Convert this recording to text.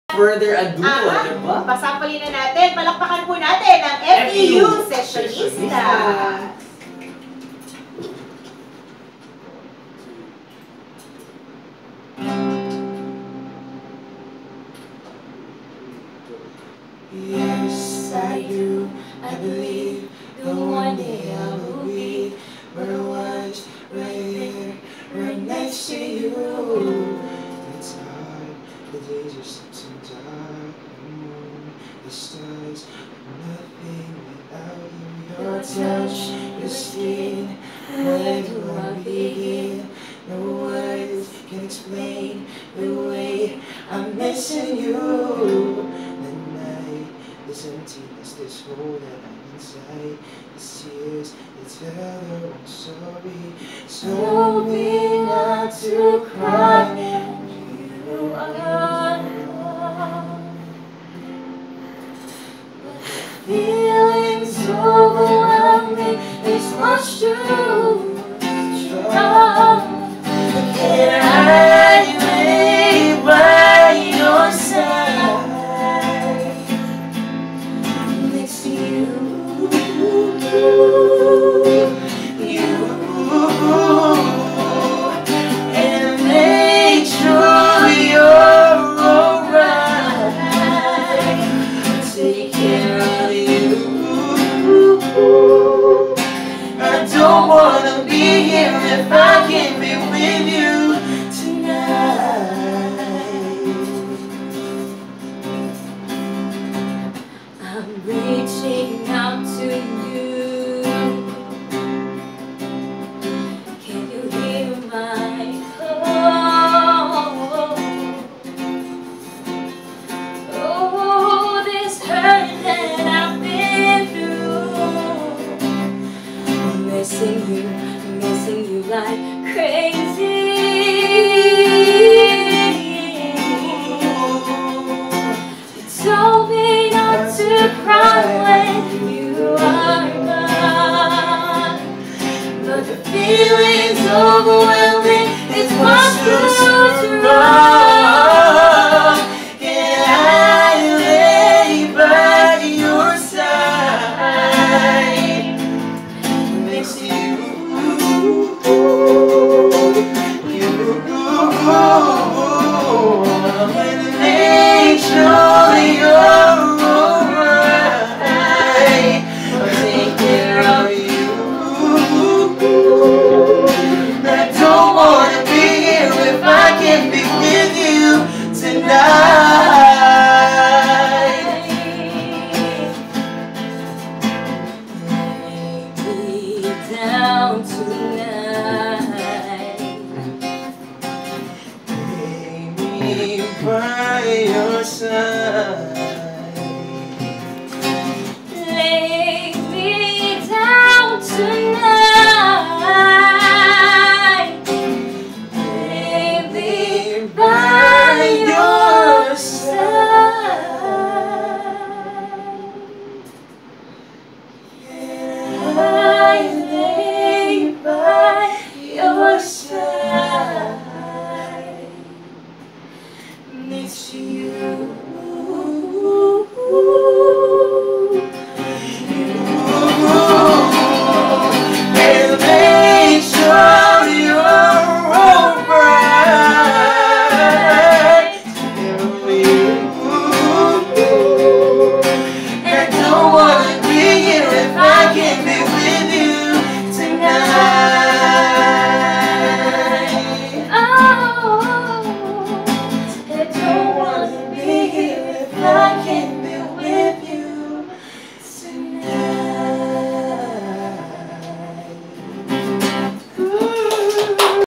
Further ado, diba? Pasampalin na natin, palakpakan po natin ang FEU Sessionista. Yes, I do. I believe that one day I will be where I was, right here, right next to you. It's hard, the days are so dark, the moon, the stars, nothing without you. Your touch, your skin, where do I begin? No words can explain the way I'm missing you. This emptiness, this hole that I'm inside, these tears, they tell her I'm sorry. So be not to cry when you are gone. But the feeling's overwhelming, there's much to try. Can I lay by your side? And make sure you're alright. Take care of you. I don't wanna be here if I can't be with you tonight. I'm reaching out to you. Can you hear my call? Oh, this hurt that I've been through. I'm missing you like crazy. You told me not to cry when you are gone, but the feeling's overwhelming, it's much too wrong. Can I lay by your side next to you? And make sure you're alright. I'll take care of you. I don't wanna be here if I can't be with you tonight. Lay me down tonight. Lay me by your side. Lay me down tonight. Lay me by your side. Can I lay by your side next to you?